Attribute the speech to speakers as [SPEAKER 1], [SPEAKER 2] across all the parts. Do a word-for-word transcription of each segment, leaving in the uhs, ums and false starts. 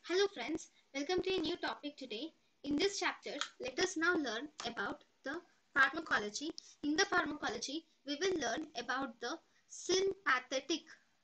[SPEAKER 1] Hello friends, welcome to a new topic today. In this chapter, let us now learn about the pharmacology. In the pharmacology, we will learn about the sympathetic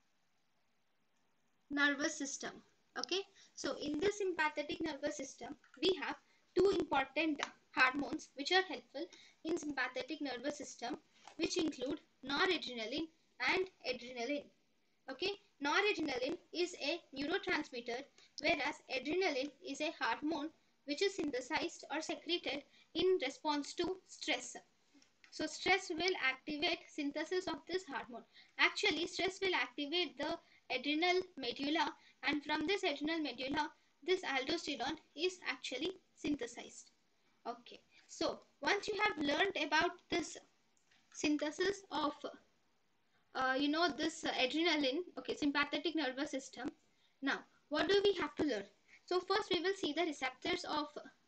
[SPEAKER 1] nervous system. Okay, so in the sympathetic nervous system, we have two important hormones which are helpful in sympathetic nervous system, which include noradrenaline and adrenaline. Okay, noradrenaline is a neurotransmitter, whereas adrenaline is a hormone which is synthesized or secreted in response to stress. So stress will activate synthesis of this hormone. Actually, stress will activate the adrenal medulla, and from this adrenal medulla, this aldosterone is actually synthesized. Okay, so once you have learned about this synthesis of uh, you know this uh, adrenaline, okay, sympathetic nervous system. Now what do we have to learn? So first we will see the receptors of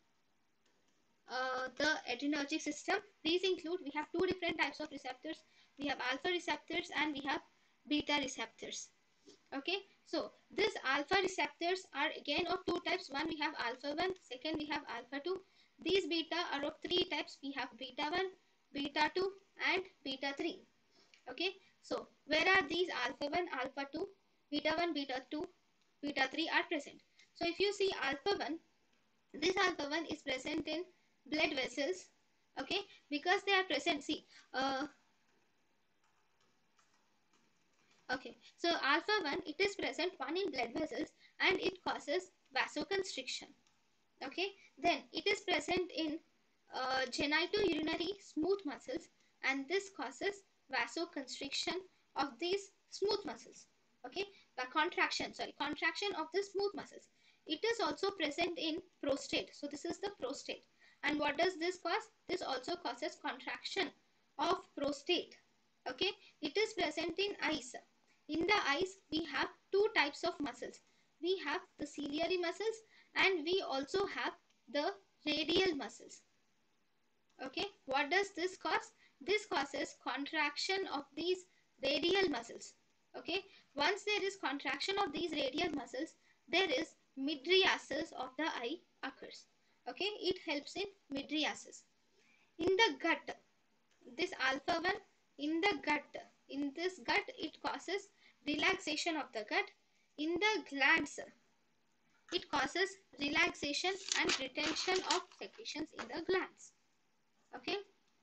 [SPEAKER 1] uh, the adrenergic system. These include, we have two different types of receptors. We have alpha receptors and we have beta receptors. Okay, so these alpha receptors are again of two types. One we have alpha one, second we have alpha two. These beta are of three types. We have beta one, beta two and beta three. Okay, so where are these alpha one, alpha two, beta one, beta two, beta three are present? So if you see alpha one, this alpha one is present in blood vessels. Okay, because they are present, see, uh, okay, so alpha one, it is present one in blood vessels and it causes vasoconstriction. Okay, then it is present in uh, genitourinary smooth muscles, and this causes vasoconstriction of these smooth muscles. Okay, the contraction, sorry, contraction of the smooth muscles. It is also present in prostate. So this is the prostate, and what does this cause? This also causes contraction of prostate. Okay, it is present in eyes. In the eyes we have two types of muscles. We have the ciliary muscles and we also have the radial muscles. Okay, what does this cause? This causes contraction of these radial muscles. Okay, once there is contraction of these radial muscles, there is mydriasis of the eye occurs. Okay, it helps in mydriasis. In the gut, this alpha one, in the gut, in this gut it causes relaxation of the gut. In the glands, it causes relaxation and retention of secretions in the glands. Okay,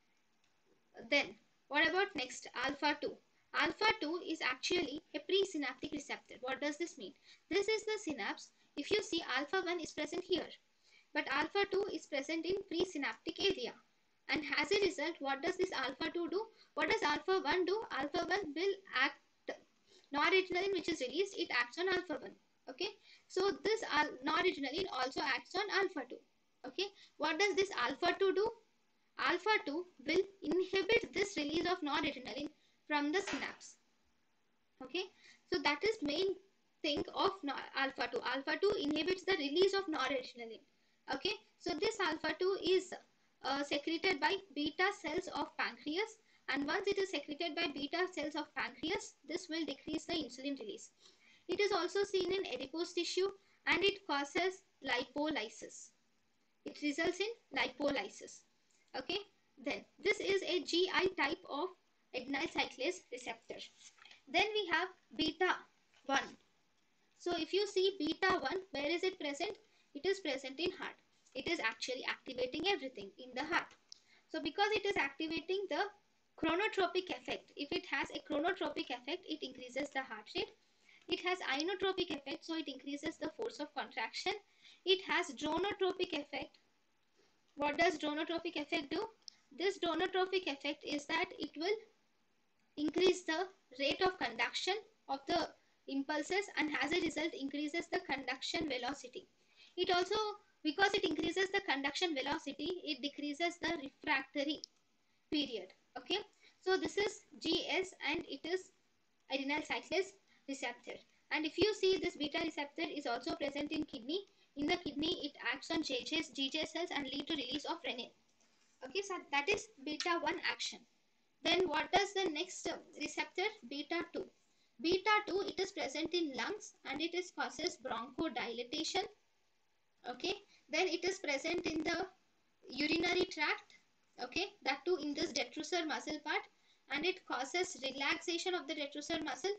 [SPEAKER 1] then what about next, alpha two? Alpha two is actually a presynaptic receptor. What does this mean? This is the synapse. If you see, alpha one is present here, but alpha two is present in presynaptic area, and as a result, what does this alpha two do? What does alpha one do? Alpha one will act, noradrenaline which is released, it acts on alpha one. Okay, so this noradrenaline also acts on alpha two. Okay, what does this alpha two do? Alpha two will inhibit this release of noradrenaline from the synapse. Okay, so that is main thing of alpha two. Alpha two inhibits the release of noradrenaline. Okay, so this alpha two is uh, secreted by beta cells of pancreas, and once it is secreted by beta cells of pancreas, this will decrease the insulin release. It is also seen in adipose tissue and it causes lipolysis. It results in lipolysis. Okay, then this is a G I type of adenyl cyclase receptor. Then we have beta one. So if you see beta one, where is it present? It is present in heart. It is actually activating everything in the heart. So because it is activating the chronotropic effect, if it has a chronotropic effect, it increases the heart rate. It has inotropic effect, so it increases the force of contraction. It has dronotropic effect. What does dronotropic effect do? This dronotropic effect is that it will increase the rate of conduction of the impulses, and as a result increases the conduction velocity. It also, because it increases the conduction velocity, it decreases the refractory period. Okay, so this is G S and it is adenyl cyclase receptor. And if you see, this beta receptor is also present in kidney. In the kidney it acts on G J, G J cells and lead to release of renin. Okay, so that is beta one action. Then what does the next receptor, beta two? Beta two, it is present in lungs and it is causes bronchodilation. Okay, then it is present in the urinary tract. Okay, that too in this detrusor muscle part, and it causes relaxation of the detrusor muscle.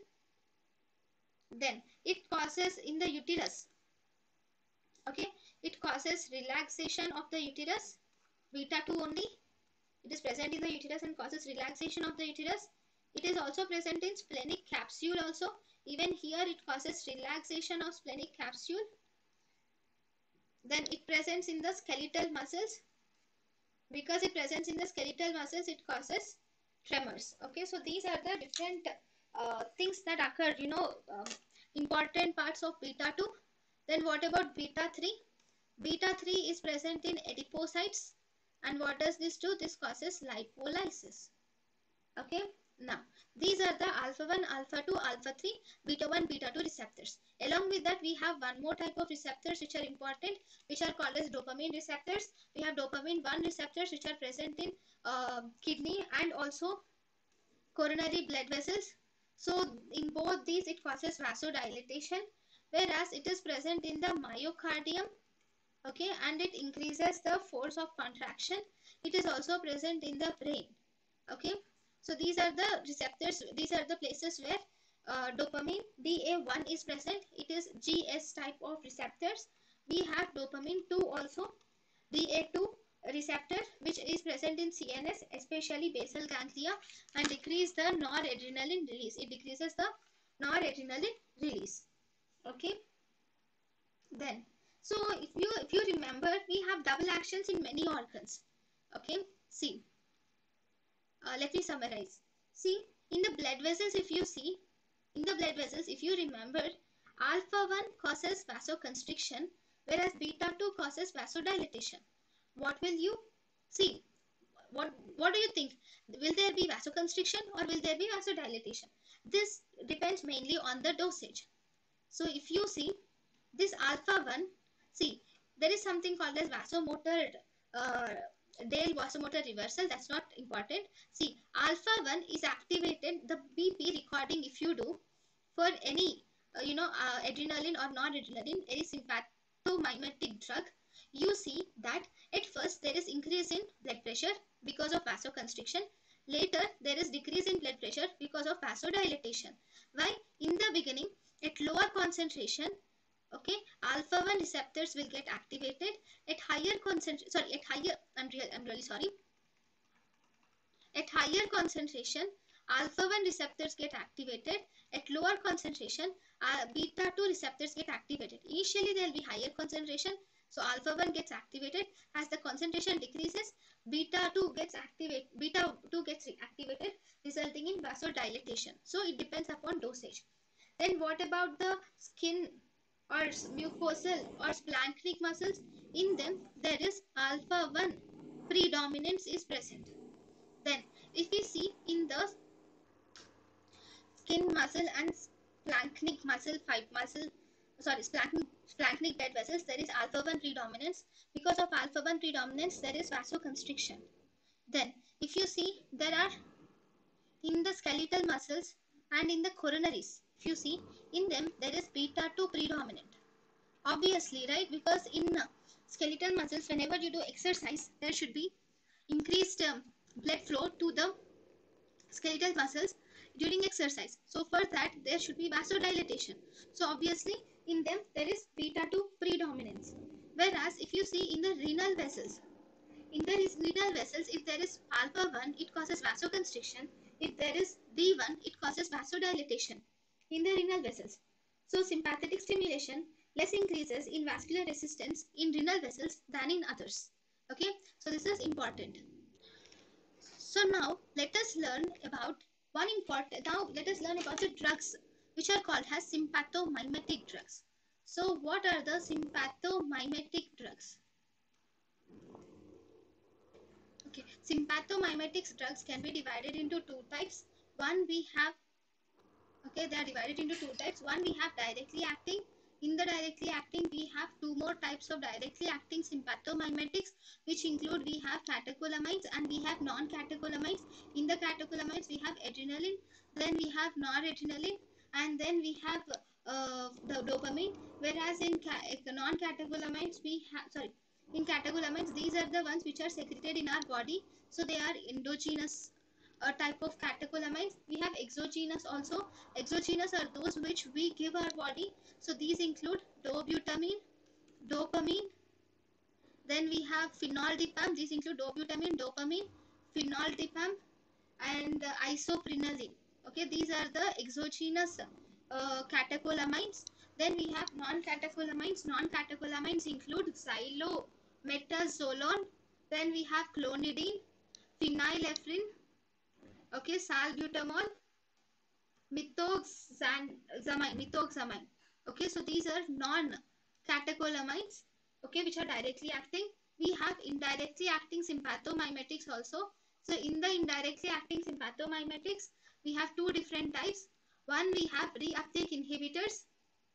[SPEAKER 1] Then it causes in the uterus. Okay, it causes relaxation of the uterus. Beta two only, it is present in the uterus and causes relaxation of the uterus. It is also present in splenic capsule also. Even here it causes relaxation of splenic capsule. Then it presents in the skeletal muscles. Because it presents in the skeletal muscles, it causes tremors. Okay, so these are the different uh, things that occur, you know, um, important parts of beta two. Then what about beta three? Beta three is present in adipocytes. And what does this do? This causes lipolysis. Okay, now these are the alpha one, alpha two, alpha three, beta one, beta two receptors. Along with that, we have one more type of receptors which are important, which are called as dopamine receptors. We have dopamine one receptors which are present in uh, kidney and also coronary blood vessels. So in both these, it causes vasodilation, whereas it is present in the myocardium. Okay, and it increases the force of contraction. It is also present in the brain. Okay, so these are the receptors, these are the places where uh, dopamine D A one is present. It is G S type of receptors. We have dopamine two also, D A two receptor, which is present in C N S, especially basal ganglia, and decrease the noradrenaline release. It decreases the noradrenaline release. Okay, then so if you if you remember, we have double actions in many organs. Okay, see, uh, let me summarize. See, in the blood vessels, if you see, in the blood vessels, if you remember, alpha one causes vasoconstriction, whereas beta two causes vasodilatation. What will you see? What, what do you think? Will there be vasoconstriction or will there be vasodilatation? This depends mainly on the dosage. So if you see this alpha one, see, there is something called as vasomotor uh, Dale vasomotor reversal. That's not important. See, alpha one is activated, the B P recording if you do for any, uh, you know, uh, adrenaline or non-adrenaline, any sympathomimetic drug, you see that at first there is increase in blood pressure because of vasoconstriction. Later, there is decrease in blood pressure because of vasodilatation. Why? In the beginning, at lower concentration, okay, alpha one receptors will get activated. At higher concentration, sorry, at higher, I'm, real, I'm really sorry. At higher concentration, alpha one receptors get activated. At lower concentration, uh, beta two receptors get activated. Initially, there will be higher concentration, so alpha one gets activated. As the concentration decreases, beta two gets activated. Beta two gets activated, resulting in vasodilatation. So it depends upon dosage. Then what about the skin or mucosal or splanchnic muscles? In them, there is alpha one predominance is present. Then, if we see in the skin muscle and splanchnic muscle, five muscle, sorry, splanchnic, splanchnic blood vessels, there is alpha one predominance. Because of alpha one predominance, there is vasoconstriction. Then, if you see, there are in the skeletal muscles and in the coronaries, if you see, in them, there is beta two predominant. Obviously, right? Because in skeletal muscles, whenever you do exercise, there should be increased um, blood flow to the skeletal muscles during exercise. So for that, there should be vasodilatation. So obviously, in them, there is beta two predominance. Whereas, if you see in the renal vessels, in the renal vessels, if there is alpha one, it causes vasoconstriction. If there is D one, it causes vasodilatation in the renal vessels. So sympathetic stimulation less increases in vascular resistance in renal vessels than in others. Okay, so this is important. So now let us learn about one important, now let us learn about the drugs which are called as sympathomimetic drugs. So what are the sympathomimetic drugs? Okay, sympathomimetic drugs can be divided into two types. One we have, okay, they are divided into two types. One we have directly acting. In the directly acting, we have two more types of directly acting sympathomimetics, which include we have catecholamines and we have non-catecholamines. In the catecholamines, we have adrenaline, then we have noradrenaline, and then we have uh, the dopamine, whereas in non-catecholamines we have, sorry, in catecholamines these are the ones which are secreted in our body, so they are endogenous uh, type of catecholamines. We have exogenous also. Exogenous are those which we give our body, so these include dobutamine, dopamine, then we have phenoldipham. These include dobutamine, dopamine, phenoldipham, and uh, isoprenaline. Okay, these are the exogenous uh, catecholamines. Then we have non-catecholamines. Non-catecholamines include xylometazoline. Then we have clonidine, phenylephrine, okay, salbutamol, methoxamine, methoxamine. Okay, so these are non-catecholamines, okay, which are directly acting. We have indirectly acting sympathomimetics also. So in the indirectly acting sympathomimetics, we have two different types. One, we have reuptake inhibitors,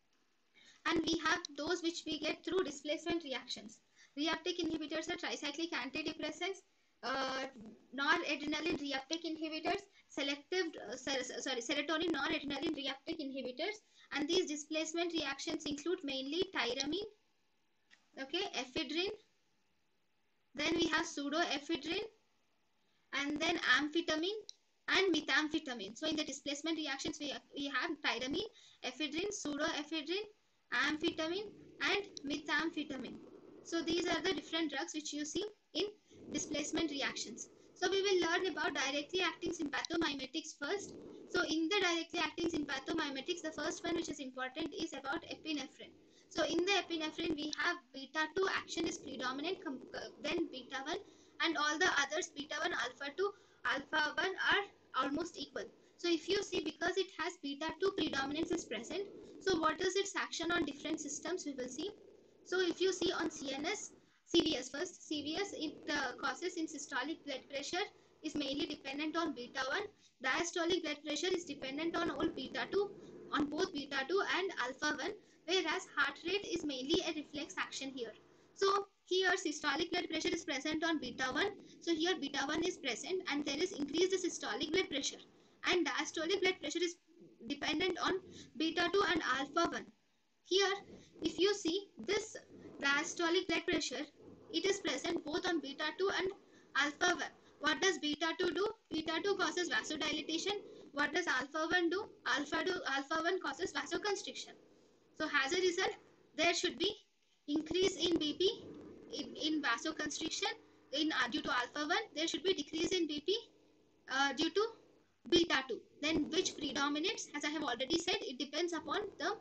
[SPEAKER 1] and we have those which we get through displacement reactions. Reuptake inhibitors are tricyclic antidepressants, uh, noradrenaline reuptake inhibitors, selective uh, sorry serotonin noradrenaline reuptake inhibitors, and these displacement reactions include mainly tyramine, okay, ephedrine, then we have pseudoephedrine, and then amphetamine and methamphetamine. So in the displacement reactions, we, we have tyramine, ephedrine, pseudoephedrine, amphetamine, and methamphetamine. So these are the different drugs which you see in displacement reactions. So we will learn about directly acting sympathomimetics first. So in the directly acting sympathomimetics, the first one which is important is about epinephrine. So in the epinephrine, we have beta two action is predominant, then beta one, and all the others, beta one, alpha two, alpha one are almost equal. So if you see, because it has beta two predominance is present, so what is its action on different systems, we will see. So if you see on C N S, C V S first, C V S, it uh, causes in systolic blood pressure is mainly dependent on beta one. Diastolic blood pressure is dependent on all beta two, on both beta two and alpha one, whereas heart rate is mainly a reflex action here. So here systolic blood pressure is present on beta one. So here beta one is present and there is increased systolic blood pressure. And diastolic blood pressure is dependent on beta two and alpha one. Here, if you see this diastolic blood pressure, it is present both on beta two and alpha one. What does beta two do? Beta two causes vasodilation. What does alpha one do? Alpha, do, alpha one causes vasoconstriction. So as a result, there should be increase in B P, in, in vasoconstriction in uh, due to alpha one. There should be decrease in B P uh, due to beta two. Then which predominates? As I have already said, it depends upon the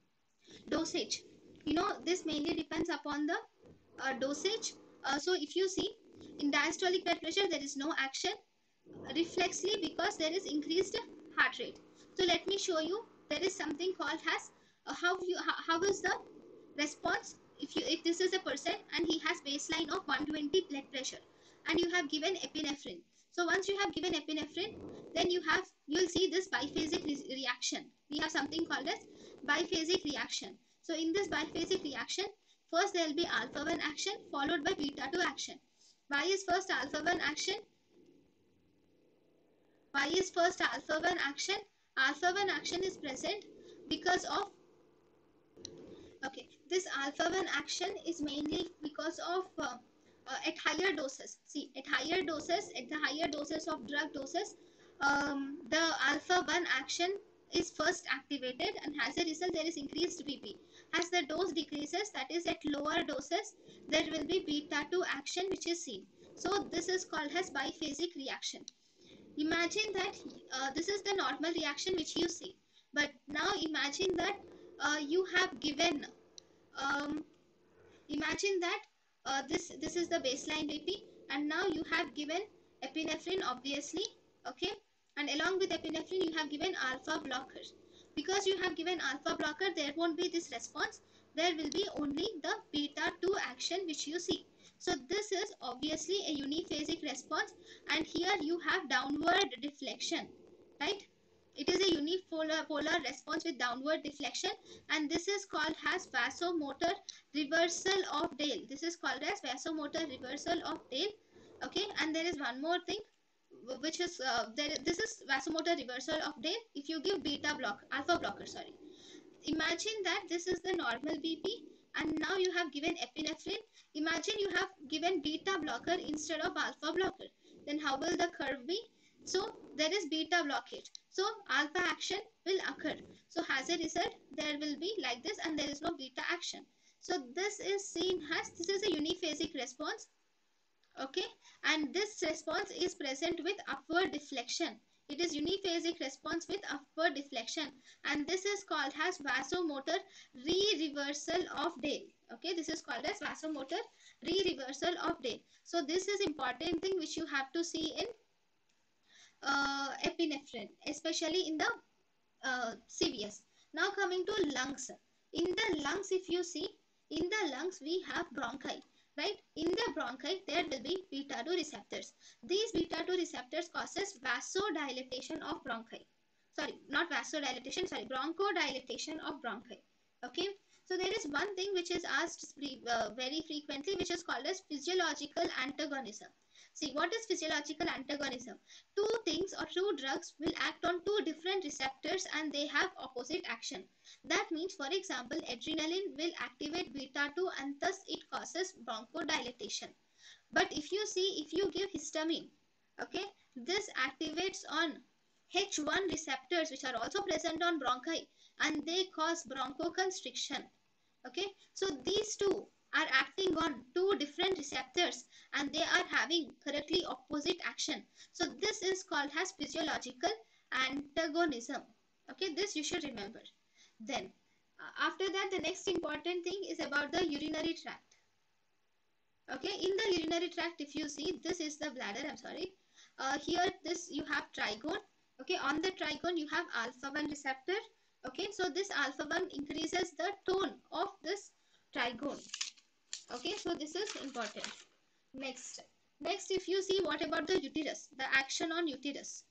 [SPEAKER 1] dosage. You know, this mainly depends upon the uh, dosage. Uh, so if you see, in diastolic blood pressure, there is no action reflexly because there is increased heart rate. So let me show you. There is something called as uh, how you how, how is the response if you if this is a person and he has baseline of one hundred twenty blood pressure and you have given epinephrine. So once you have given epinephrine, then you have you will see this biphasic re reaction. We have something called as biphasic reaction. So in this biphasic reaction, first there will be alpha one action followed by beta two action. Why is first alpha one action? Why is first alpha one action? Alpha one action is present because of, okay, this alpha one action is mainly because of uh, uh, at higher doses. See, at higher doses, at the higher doses of drug doses, um, the alpha one action is first activated, and as a result there is increased B P. As the dose decreases, that is at lower doses, there will be beta two action which is seen. So this is called as biphasic reaction. Imagine that uh, this is the normal reaction which you see, but now imagine that uh, you have given um, imagine that uh, this this is the baseline B P, and now you have given epinephrine, obviously, okay, and along with epinephrine you have given alpha blocker. Because you have given alpha blocker, there won't be this response, there will be only the beta two action which you see. So this is obviously a uniphasic response, and here you have downward deflection, right? It is a unipolar polar response with downward deflection, and this is called as vasomotor reversal of Dale. This is called as vasomotor reversal of Dale. Okay, and there is one more thing. which is uh, there. This is vasomotor reversal of day if you give beta block, alpha blocker. Sorry. Imagine that this is the normal B P, and now you have given epinephrine. Imagine you have given beta blocker instead of alpha blocker. Then how will the curve be? So there is beta blockade. So alpha action will occur. So as a result, there will be like this, and there is no beta action. So this is seen as, this is a uniphasic response. Okay, and this response is present with upward deflection. It is uniphasic response with upward deflection, and this is called as vasomotor re-reversal of Dale. Okay, this is called as vasomotor re-reversal of Dale. So this is important thing which you have to see in uh, epinephrine, especially in the uh, C V S. Now coming to lungs. In the lungs, if you see, in the lungs we have bronchi, right? In the bronchi there will be beta two receptors. These beta two receptors causes vasodilatation of bronchi. Sorry, not vasodilatation, sorry, bronchodilation of bronchi. Okay. So there is one thing which is asked uh, very frequently, which is called as physiological antagonism. See, what is physiological antagonism? Two things or two drugs will act on two different receptors and they have opposite action. That means, for example, adrenaline will activate beta two and thus it causes bronchodilation. But if you see, if you give histamine, okay, this activates on H one receptors which are also present on bronchi and they cause bronchoconstriction. Okay, so these two are acting on two different receptors and they are having correctly opposite action. So this is called as physiological antagonism. Okay, this you should remember. Then uh, after that, the next important thing is about the urinary tract. Okay, in the urinary tract, if you see, this is the bladder, I'm sorry. Uh, here this you have trigone. Okay, on the trigone you have alpha one receptor. Okay, so this alpha one increases the tone of this trigone. Okay, so this is important. Next, next if you see, what about the uterus, the action on uterus.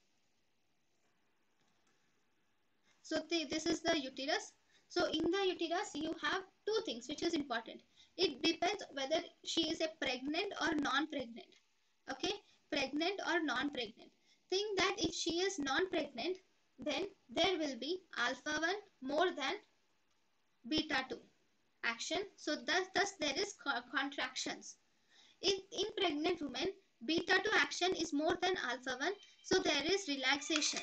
[SPEAKER 1] So the, this is the uterus. So in the uterus you have two things which is important. It depends whether she is a pregnant or non-pregnant. Okay, pregnant or non-pregnant. Think that if she is non-pregnant, then there will be alpha one more than beta two action. So thus, thus there is co contractions. In, in pregnant women, beta two action is more than alpha one. So there is relaxation.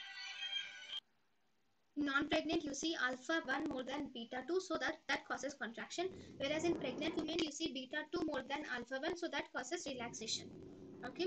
[SPEAKER 1] In non-pregnant, you see alpha one more than beta two, so that that causes contraction. Whereas in pregnant women, you see beta two more than alpha one, so that causes relaxation. Okay.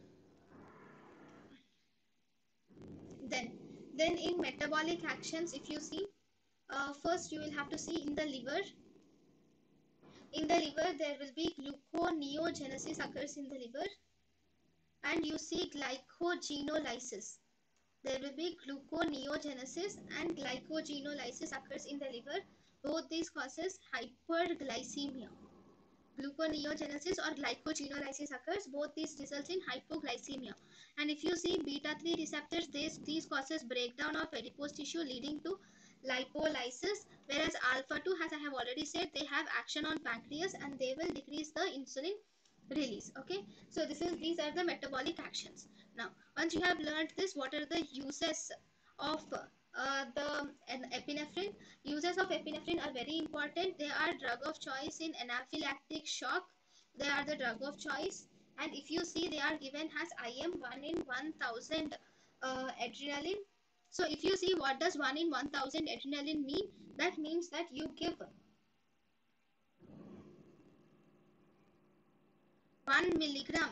[SPEAKER 1] Then, then in metabolic actions, if you see, uh, first you will have to see in the liver. In the liver, there will be gluconeogenesis occurs in the liver, and you see glycogenolysis. There will be gluconeogenesis and glycogenolysis occurs in the liver. Both these causes hyperglycemia. Gluconeogenesis or glycogenolysis occurs. Both these result in hypoglycemia. And if you see beta three receptors, these, these causes breakdown of adipose tissue leading to lipolysis. Whereas alpha two, as I have already said, they have action on pancreas and they will decrease the insulin release. Okay, so this is these are the metabolic actions. Now once you have learned this, what are the uses of uh, the epinephrine? Uses of epinephrine are very important. They are drug of choice in anaphylactic shock. They are the drug of choice, and if you see, they are given as I M one in one thousand uh, adrenaline. So if you see, what does one in one thousand adrenaline mean? That means that you give one milligram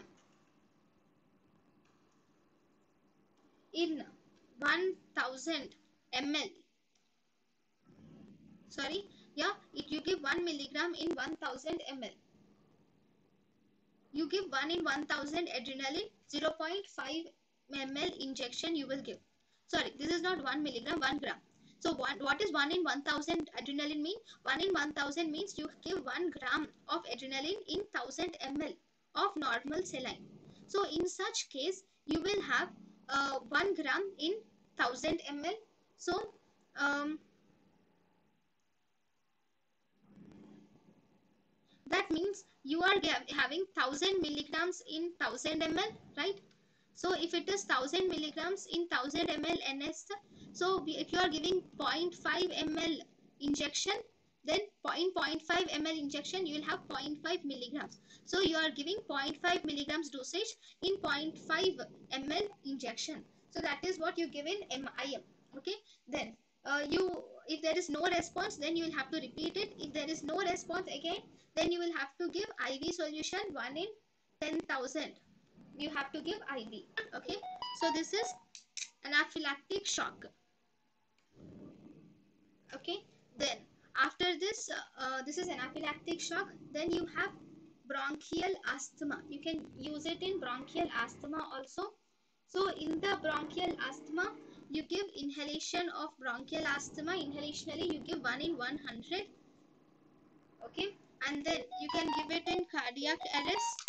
[SPEAKER 1] in one thousand milliliters. Sorry, yeah, if you give one milligram in one thousand milliliters, you give one in one thousand adrenaline, zero point five milliliters injection you will give. Sorry, this is not one milligram, one gram. So one, what is one in one thousand adrenaline mean? one in one thousand means you give one gram of adrenaline in one thousand milliliters of normal saline. So in such case, you will have uh, one gram in one thousand milliliters. So um, that means you are having one thousand milligrams in one thousand milliliters, right? So if it is one thousand milligrams in one thousand milliliters N S, so if you are giving zero point five milliliters injection, then in zero point five milliliters injection you will have zero point five milligrams. So you are giving zero point five milligrams dosage in zero point five milliliters injection. So that is what you give in M I M. Okay. Then uh, you, if there is no response, then you will have to repeat it. If there is no response again, then you will have to give I V solution one in ten thousand. You have to give I V. Okay. So this is anaphylactic shock. Okay. Then after this, uh, uh, this is anaphylactic shock. Then you have bronchial asthma. You can use it in bronchial asthma also. So in the bronchial asthma, you give inhalation of bronchial asthma. Inhalationally, you give one in one hundred. Okay. And then you can give it in cardiac arrest.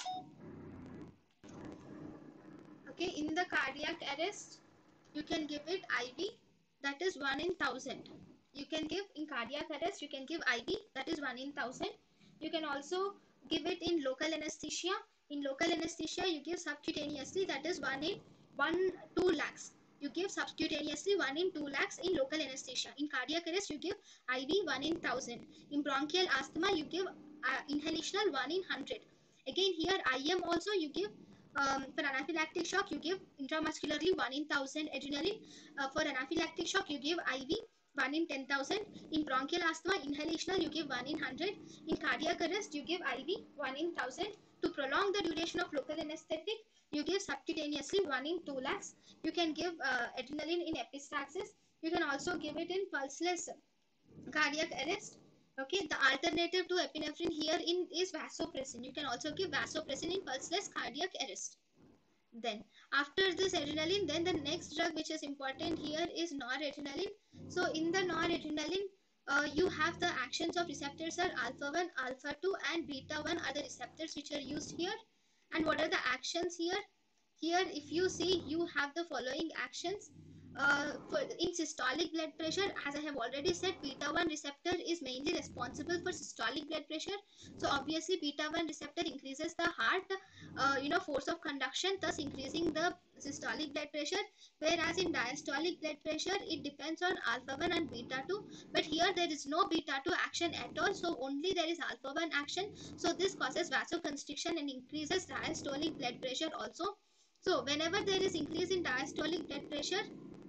[SPEAKER 1] Okay. In the cardiac arrest, you can give it I V, that is one in one thousand. You can give in cardiac arrest, you can give I V, that is one in one thousand. You can also give it in local anesthesia. In local anesthesia, you give subcutaneously, that is one in one, two lakhs. You give subcutaneously one in two lakhs in local anesthesia. In cardiac arrest, you give I V one in one thousand. In bronchial asthma, you give uh, inhalational one in one hundred. Again, here I M also you give. Um, for anaphylactic shock, you give intramuscularly one in one thousand adrenaline. Uh, for anaphylactic shock, you give I V one in ten thousand. In bronchial asthma, inhalational, you give one in one hundred. In cardiac arrest, you give I V one in one thousand. To prolong the duration of local anesthetic, you give subcutaneously one in two lakhs. You can give uh, adrenaline in epistaxis. You can also give it in pulseless cardiac arrest. Okay, the alternative to epinephrine here in is vasopressin. You can also give vasopressin in pulseless cardiac arrest. Then after this adrenaline, then the next drug which is important here is noradrenaline. So in the noradrenaline, uh, you have the actions of receptors are alpha one, alpha two and beta one are the receptors which are used here. And what are the actions here? Here if you see, you have the following actions. Uh, for in systolic blood pressure, as I have already said, beta one receptor is mainly responsible for systolic blood pressure. So obviously beta one receptor increases the heart uh, you know force of conduction, thus increasing the systolic blood pressure. Whereas in diastolic blood pressure, it depends on alpha one and beta two, but here there is no beta two action at all, so only there is alpha one action. So this causes vasoconstriction and increases diastolic blood pressure also. So whenever there is increase in diastolic blood pressure,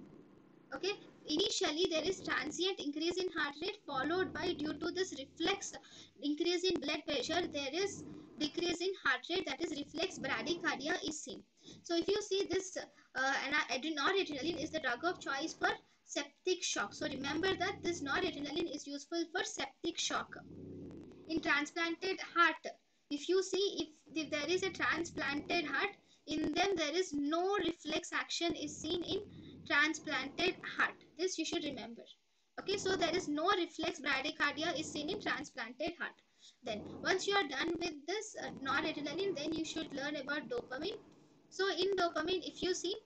[SPEAKER 1] okay, initially there is transient increase in heart rate, followed by, due to this reflex increase in blood pressure, there is decrease in heart rate, that is reflex bradycardia is seen. So if you see this, uh, noradrenaline is the drug of choice for septic shock. So remember that this noradrenaline is useful for septic shock. In transplanted heart, if you see, if, if there is a transplanted heart, in them there is no reflex action is seen in transplanted heart. This you should remember. Okay, so there is no reflex bradycardia is seen in transplanted heart. Then once you are done with this uh, noradrenaline, then you should learn about dopamine. So in dopamine, if you see,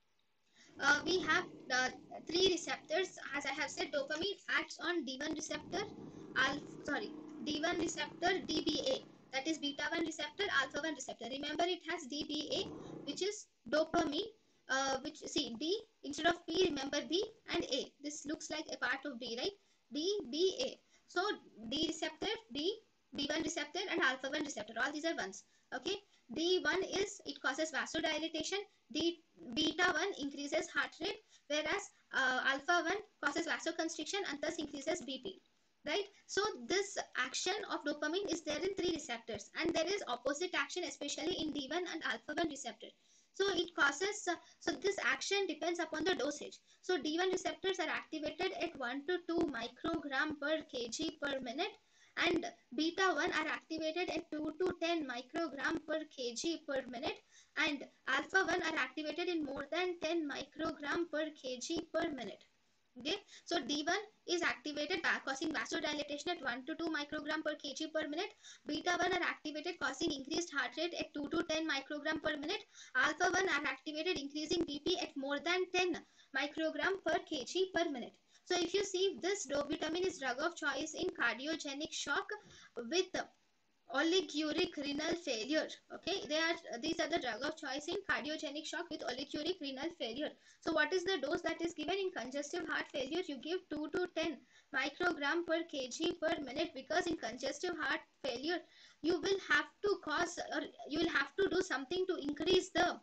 [SPEAKER 1] uh, we have the three receptors. As I have said, dopamine acts on D one receptor, alpha, sorry, D one receptor, D B A, that is beta one receptor, alpha one receptor. Remember, it has D B A, which is dopamine, uh, which, see, D instead of P, remember B, and A. This looks like a part of D, right? D, B, A. So D receptor, D, D one receptor, and alpha one receptor. All these are ones. Okay. D one is, it causes vasodilatation. D beta one increases heart rate, whereas uh, alpha one causes vasoconstriction and thus increases B P. Right? So this action of dopamine is there in three receptors, and there is opposite action, especially in D one and alpha one receptor. So it causes, uh, so this action depends upon the dosage. So D one receptors are activated at one to two microgram per kg per minute, and beta one are activated at two to ten microgram per kg per minute, and alpha one are activated in more than ten microgram per kg per minute. Okay, so D one is activated by causing vasodilatation at one to two microgram per kg per minute. Beta one are activated causing increased heart rate at two to ten microgram per minute. Alpha one are activated increasing B P at more than ten microgram per kg per minute. So if you see, this dopamine is drug of choice in cardiogenic shock with oliguric renal failure. Okay, they are these are the drug of choice in cardiogenic shock with oliguric renal failure. So what is the dose that is given in congestive heart failure? You give two to ten microgram per kg per minute, because in congestive heart failure you will have to cause, or you will have to do something to increase the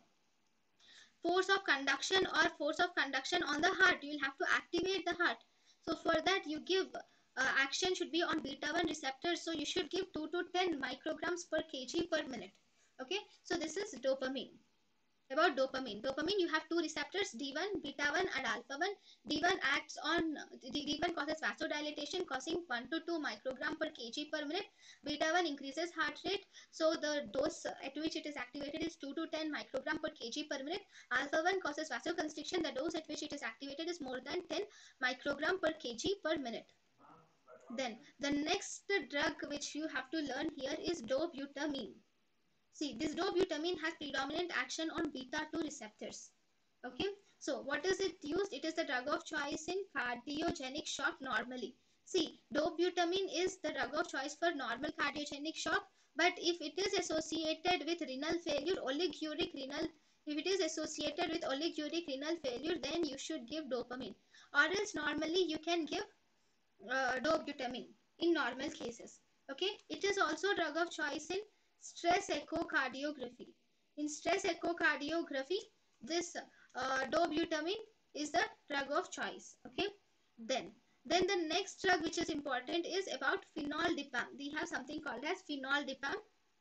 [SPEAKER 1] force of conduction or force of conduction on the heart. You will have to activate the heart. So for that you give uh, action should be on beta one receptors. So you should give two to ten micrograms per kg per minute. Okay, so this is dopamine. About dopamine, dopamine you have two receptors, D one, beta one and alpha one. D one acts on, D one causes vasodilation causing one to two microgram per kg per minute. Beta one increases heart rate, so the dose at which it is activated is two to ten microgram per kg per minute. Alpha one causes vasoconstriction, the dose at which it is activated is more than ten microgram per kg per minute. Then the next drug which you have to learn here is dobutamine. See, this dobutamine has predominant action on beta two receptors. Okay, so what is it used? It is the drug of choice in cardiogenic shock normally. See, dobutamine is the drug of choice for normal cardiogenic shock, but if it is associated with renal failure, oliguric renal, if it is associated with oliguric renal failure, then you should give dopamine, or else normally you can give uh, dobutamine in normal cases. Okay, it is also drug of choice in stress echocardiography. In stress echocardiography, this uh, dobutamine is the drug of choice. Okay, then then the next drug which is important is about phenoldiprem. We have something called as phenoldiprem.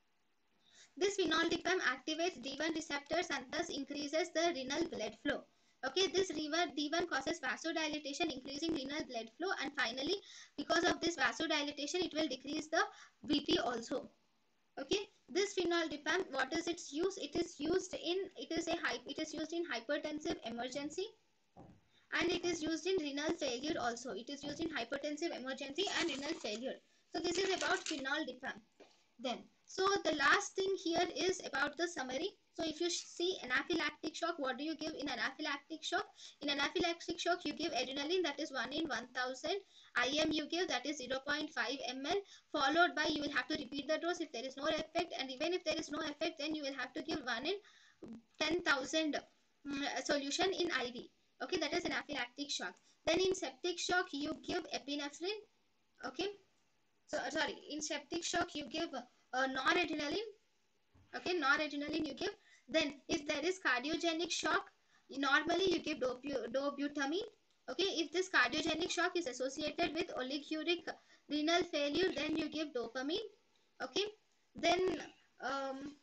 [SPEAKER 1] This phenoldiprem activates D one receptors and thus increases the renal blood flow. Okay, this D one causes vasodilation, increasing renal blood flow, and finally, because of this vasodilation, it will decrease the B P also. Okay, this phenoldiprem, what is its use? It is used in, it is a it is used in hypertensive emergency, and it is used in renal failure also. It is used in hypertensive emergency and renal failure. So this is about phenoldiprem. Then, so the last thing here is about the summary. So if you see anaphylactic shock, what do you give in anaphylactic shock? In anaphylactic shock, you give adrenaline, that is one in one thousand. I M you give, that is zero point five milliliters, followed by, you will have to repeat the dose if there is no effect, and even if there is no effect, then you will have to give one in ten thousand um, solution in I V. Okay, that is anaphylactic shock. Then in septic shock, you give epinephrine. Okay, so sorry, in septic shock you give uh, noradrenaline. Okay, noradrenaline you give. Then if there is cardiogenic shock, normally you give dobutamine. Okay, if this cardiogenic shock is associated with oliguric renal failure, then you give dopamine. Okay, then um,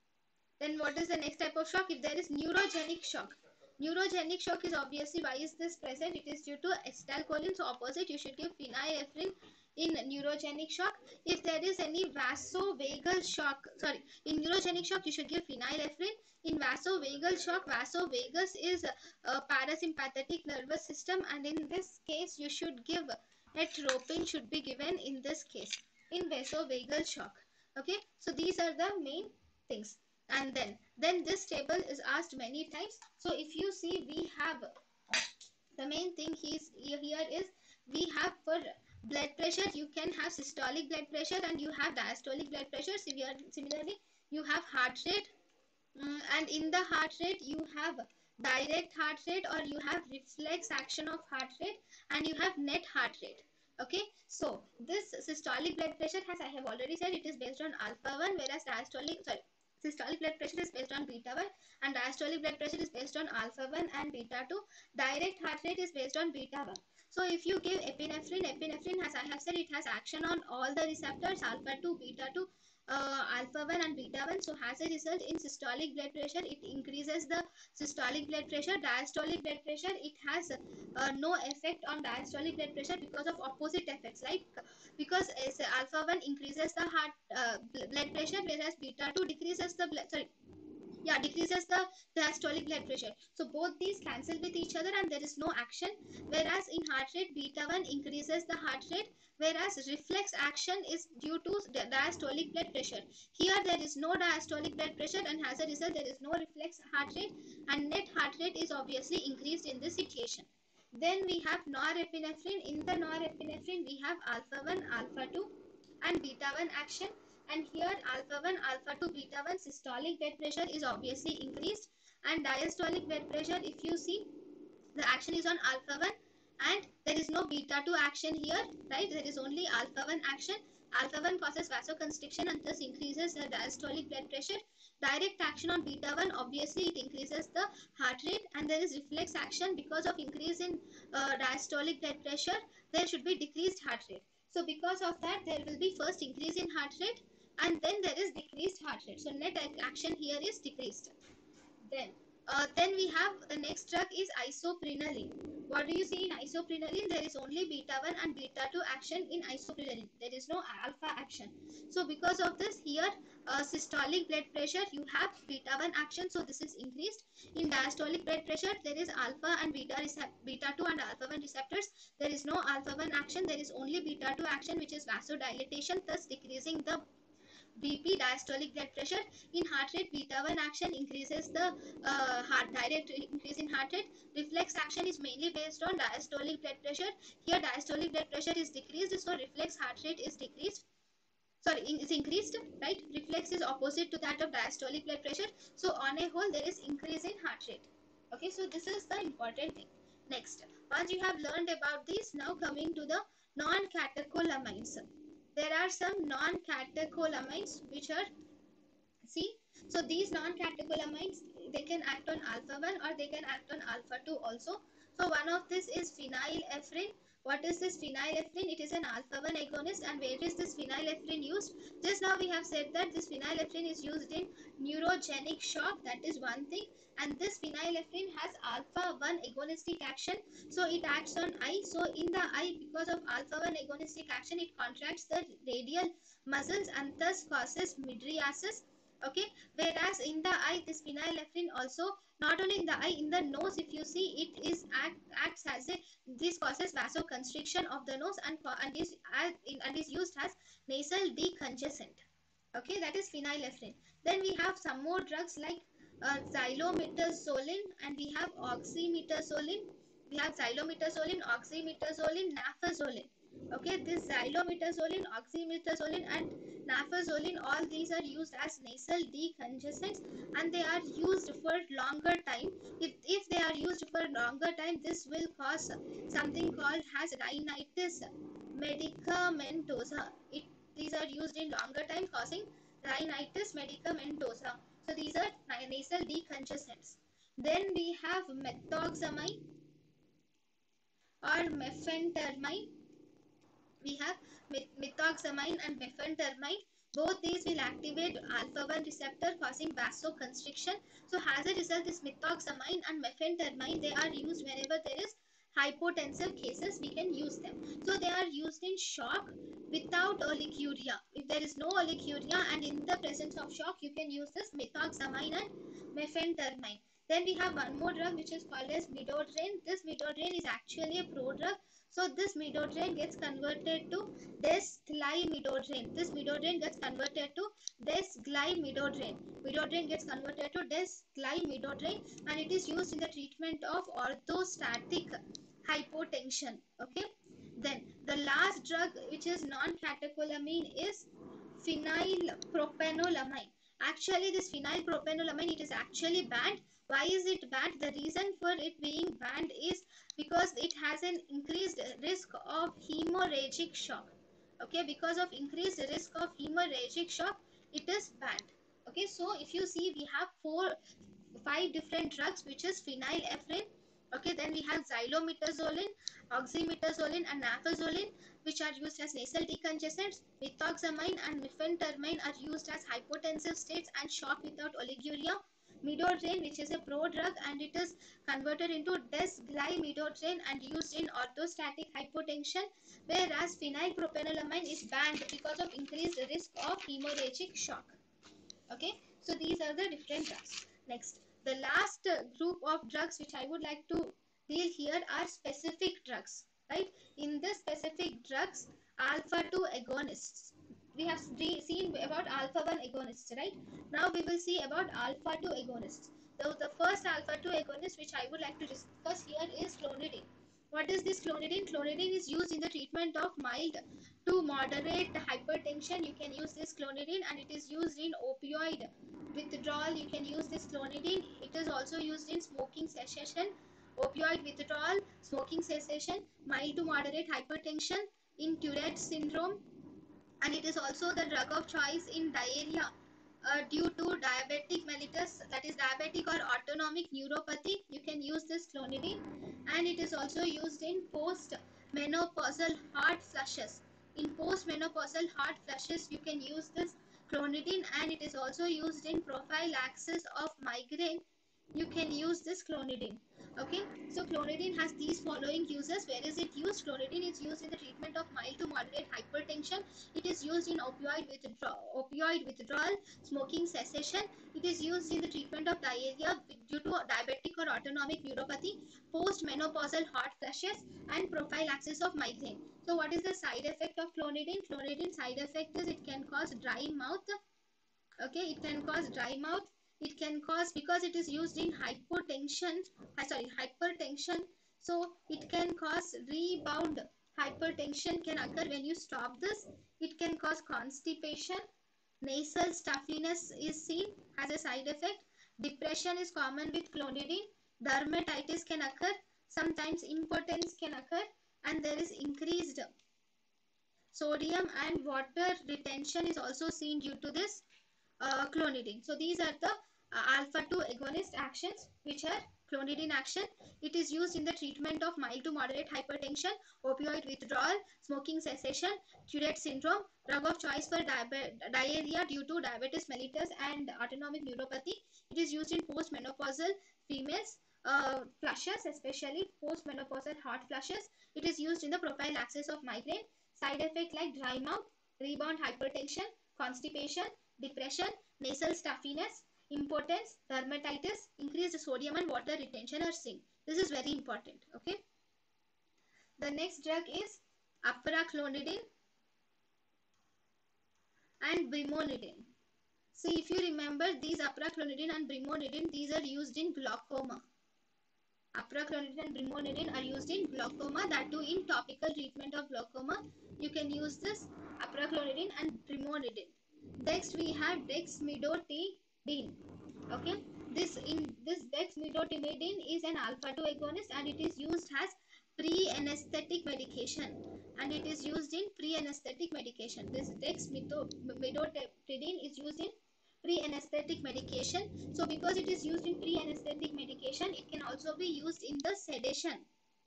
[SPEAKER 1] then what is the next type of shock? If there is neurogenic shock, neurogenic shock is obviously, why is this present? It is due to acetylcholine. So opposite, you should give phenylephrine in neurogenic shock. If there is any vasovagal shock, sorry, in neurogenic shock you should give phenylephrine. In vasovagal shock, vasovagus is a parasympathetic nervous system, and in this case you should give atropine, should be given in this case in vasovagal shock. Okay, so these are the main things. And then then this table is asked many times. So if you see, we have the main thing is here is, we have for blood pressure, you can have systolic blood pressure and you have diastolic blood pressure. Similarly, you have heart rate, um, and in the heart rate you have direct heart rate, or you have reflex action of heart rate, and you have net heart rate. Okay, so this systolic blood pressure, as I have already said, it is based on alpha one, whereas diastolic, sorry, systolic blood pressure is based on beta one, and diastolic blood pressure is based on alpha one and beta two. Direct heart rate is based on beta one. So if you give epinephrine, epinephrine, as I have said, it has action on all the receptors, alpha two, beta two, uh, alpha one and beta one. So as a result, in systolic blood pressure, it increases the systolic blood pressure. Diastolic blood pressure, it has uh, no effect on diastolic blood pressure because of opposite effects, like because as alpha one increases the heart uh, blood pressure, whereas beta two decreases the blood, sorry, yeah, decreases the diastolic blood pressure. So both these cancel with each other and there is no action. Whereas in heart rate, beta one increases the heart rate, whereas reflex action is due to diastolic blood pressure. Here there is no diastolic blood pressure, and as a result there is no reflex heart rate, and net heart rate is obviously increased in this situation. Then we have norepinephrine. In the norepinephrine we have alpha one, alpha two and beta one action, and here alpha one, alpha two, beta one, systolic blood pressure is obviously increased, and diastolic blood pressure, if you see, the action is on alpha one and there is no beta two action here, right? There is only alpha one action. Alpha one causes vasoconstriction and thus increases the diastolic blood pressure. Direct action on beta one, obviously it increases the heart rate, and there is reflex action because of increase in uh, diastolic blood pressure. There should be decreased heart rate. So because of that, there will be first increase in heart rate and then there is decreased heart rate. So net action here is decreased. Then, uh, then we have the next drug is isoprenaline. What do you see in isoprenaline? There is only beta one and beta two action in isoprenaline. There is no alpha action. So because of this, here uh, systolic blood pressure, you have beta one action. So this is increased. In diastolic blood pressure, there is alpha and beta beta two and alpha one receptors. There is no alpha one action. There is only beta two action, which is vasodilatation, thus decreasing the B P, diastolic blood pressure. In heart rate, beta one action increases the uh, heart direct increase in heart rate. Reflex action is mainly based on diastolic blood pressure. Here diastolic blood pressure is decreased, so reflex heart rate is decreased. Sorry, is increased, right? Reflex is opposite to that of diastolic blood pressure. So on a whole, there is increase in heart rate. Okay, so this is the important thing. Next, once you have learned about this, now coming to the non-catecholamines. There are some non-catecholamines which are, see, so these non-catecholamines, they can act on alpha one or they can act on alpha two also. So one of this is phenylephrine. What is this phenylephrine? It is an alpha one agonist, and where is this phenylephrine used? Just now we have said that this phenylephrine is used in neurogenic shock, that is one thing, and this phenylephrine has alpha one agonistic action, so it acts on eye. So in the eye, because of alpha one agonistic action, it contracts the radial muscles and thus causes mydriasis. Okay, whereas in the eye, this phenylephrine also, not only in the eye, in the nose, if you see, it is act, acts as a, this causes vasoconstriction of the nose and and is and is used as nasal decongestant. Okay, that is phenylephrine. Then we have some more drugs like uh, xylometazoline, and we have oxymetazoline. We have xylometazoline, oxymetazoline, nafazoline. Okay, this xylometazoline, oxymetazoline, and nafazoline, all these are used as nasal decongestants, and they are used for longer time. If, if they are used for longer time, this will cause something called as rhinitis medicamentosa. It, these are used in longer time, causing rhinitis medicamentosa. So these are nasal decongestants. Then we have methoxamine or mephentermine. We have methoxamine and mephentermine. Both these will activate alpha one receptor, causing vasoconstriction. So as a result, this methoxamine and mephentermine, they are used whenever there is hypotensive cases, we can use them. So they are used in shock without oliguria. If there is no oliguria and in the presence of shock, you can use this methoxamine and mephentermine. Then we have one more drug which is called as midodrine. This midodrine is actually a prodrug. So this midodrine gets converted to desglymmidodrine. This midodrine gets converted to desglymmidodrine. Midodrine gets converted to desglymmidodrine, and it is used in the treatment of orthostatic hypotension. Okay. Then the last drug which is non-catecholamine is phenylpropanolamine. Actually, this phenylpropanolamine, it is actually banned. Why is it banned? The reason for it being banned is because it has an increased risk of hemorrhagic shock. Okay, because of increased risk of hemorrhagic shock, it is banned. Okay, so if you see, we have four, five different drugs, which is phenylephrine. Okay, then we have xylometazoline, oxymetazoline, and nafazoline, which are used as nasal decongestants. Methoxamine and mephentermine are used as hypotensive states and shock without oliguria. Midodrine, which is a prodrug, and it is converted into desglymmidodrine and used in orthostatic hypotension, whereas phenylpropanolamine is banned because of increased risk of hemorrhagic shock. Okay, so these are the different drugs. Next, the last uh, group of drugs which I would like to deal here are specific drugs, right? In the specific drugs, alpha two agonists. We have seen about alpha one agonists, right? Now we will see about alpha two agonists. So the first alpha two agonist which I would like to discuss here is clonidine. What is this clonidine? Clonidine is used in the treatment of mild to moderate hypertension. You can use this clonidine, and it is used in opioid withdrawal. You can use this clonidine. It is also used in smoking cessation, opioid withdrawal, smoking cessation, mild to moderate hypertension, in Tourette syndrome, and it is also the drug of choice in diarrhea uh, due to diabetic mellitus, that is diabetic or autonomic neuropathy. You can use this clonidine, and it is also used in post menopausal heart flushes. In post menopausal heart flushes, you can use this clonidine, and it is also used in prophylaxis of migraine. You can use this clonidine. Okay, so clonidine has these following uses. Where is it used? Clonidine is used in the treatment of mild to moderate hypertension. It is used in opioid withdrawal, opioid withdrawal, smoking cessation. It is used in the treatment of diarrhea due to diabetic or autonomic neuropathy, post-menopausal heart flushes, and prophylaxis of migraine. So what is the side effect of clonidine? Clonidine side effect is it can cause dry mouth. Okay, it can cause dry mouth. It can cause, because it is used in hypotension, uh, sorry, hypertension, so it can cause rebound hypertension can occur when you stop this. It can cause constipation. Nasal stuffiness is seen as a side effect. Depression is common with clonidine. Dermatitis can occur. Sometimes impotence can occur, and there is increased sodium and water retention is also seen due to this uh, clonidine. So these are the uh, alpha two agonist actions, which are clonidine action. It is used in the treatment of mild to moderate hypertension, opioid withdrawal, smoking cessation, Tourette syndrome, drug of choice for diarrhea due to diabetes mellitus and autonomic neuropathy. It is used in postmenopausal females uh, flushes, especially postmenopausal heart flushes. It is used in the prophylaxis of migraine. Side effect like dry mouth, rebound hypertension, constipation, depression, nasal stuffiness, impotence, dermatitis, increased sodium and water retention are seen. This is very important. Okay. The next drug is apraclonidine and brimonidine. See, if you remember, these apraclonidine and brimonidine, these are used in glaucoma. Apraclonidine and brimonidine are used in glaucoma, that too in topical treatment of glaucoma. You can use this apraclonidine and brimonidine. Next we have dexmedetomidine. Okay, this in this dexmedetomidine is an alpha two agonist, and it is used as pre-anesthetic medication, and it is used in pre-anesthetic medication. This dexmedetomidine is used in pre-anesthetic medication. So because it is used in pre-anesthetic medication, it can also be used in the sedation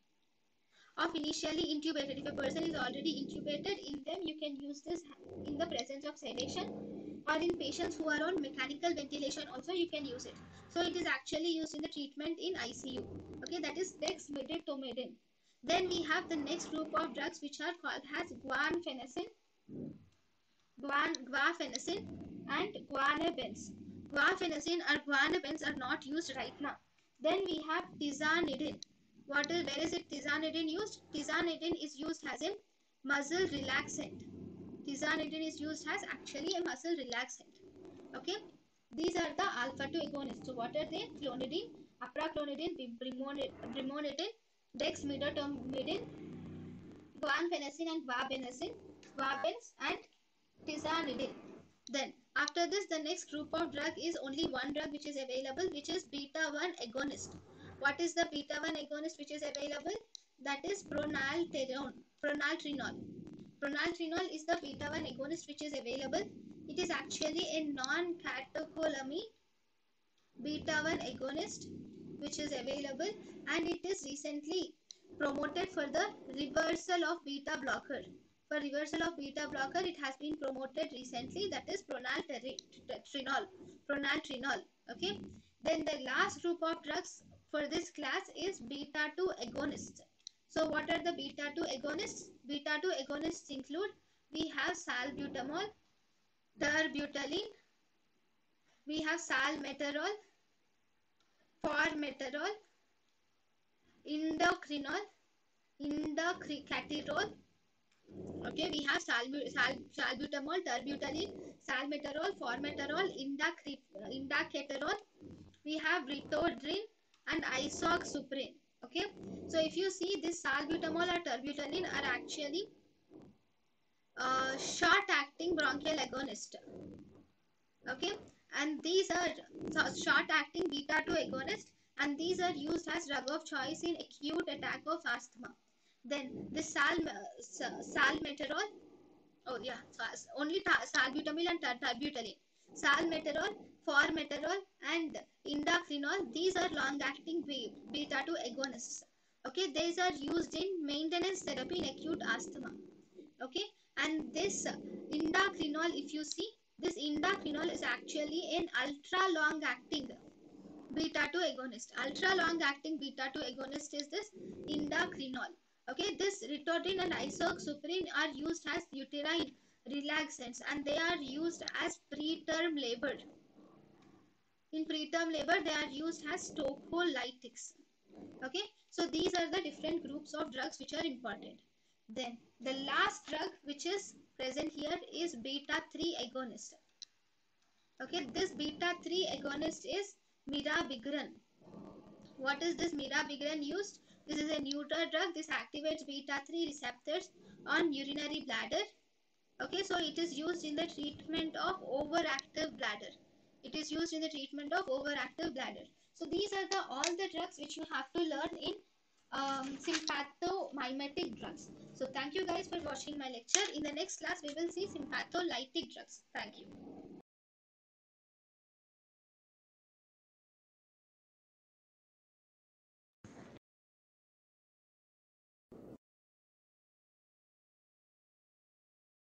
[SPEAKER 1] of initially intubated. If a person is already intubated, in them you can use this in the presence of sedation, or in patients who are on mechanical ventilation also you can use it. So it is actually used in the treatment in I C U. Okay, that is dexmedetomidine. Then we have the next group of drugs which are called as guanfacine, guan, guanfacine and guanabens. Guanfacine or guanabens are not used right now. Then we have tizanidine. What is, where is it tizanidine used? Tizanidine is used as a muscle relaxant. Tizanidine is used as actually a muscle relaxant. Okay, these are the alpha two agonists. So what are they? Clonidine, apraclonidine, brimonidine, dexmedetomidine, guanfacine and guabenosine, guabens and tizanidine. Then after this, the next group of drug is only one drug which is available, which is beta one agonist. What is the beta one agonist which is available? That is pronaltrone. Pronaltrenol. Pronaltrenol is the beta one agonist which is available. It is actually a non-catecholamine beta one agonist which is available, and it is recently promoted for the reversal of beta blocker. For reversal of beta blocker, it has been promoted recently, that is pronaltrenol. Pronaltrenol. Okay. Then the last group of drugs for this class is beta two agonists. So what are the beta two agonists? Beta two agonists include, we have salbutamol, terbutaline, we have salmeterol, formoterol, indocrinol, indacaterol. Okay, we have salbu sal salbutamol, terbutaline, salmeterol, formoterol, indacaterol. We have ritodrine and isoxsuprine. Okay, so if you see, this salbutamol or terbutaline are actually uh, short acting bronchial agonist. Okay, and these are short acting beta two agonist, and these are used as drug of choice in acute attack of asthma. Then this sal salmeterol, oh yeah, so only salbutamol and terbutaline, salmeterol, formoterol, and indaprinol, these are long acting beta two agonists. Okay, these are used in maintenance therapy in acute asthma. Okay, and this indaprinol, if you see, this indaprinol is actually an ultra long acting beta two agonist. Ultra long acting beta two agonist is this indaprinol. Okay, this ritodin and isoxsuprine are used as uterine relaxants, and they are used as preterm labor. In preterm labor, they are used as tocolytics. Okay, so these are the different groups of drugs which are important. Then the last drug which is present here is beta three agonist. Okay, this beta three agonist is mirabegron. What is this mirabegron used? This is a neuter drug. This activates beta three receptors on urinary bladder. Okay, so it is used in the treatment of overactive bladder. It is used in the treatment of overactive bladder. So these are the all the drugs which you have to learn in um, sympathomimetic drugs. So thank you guys for watching my lecture. In the next class, we will see sympatholytic drugs. Thank you.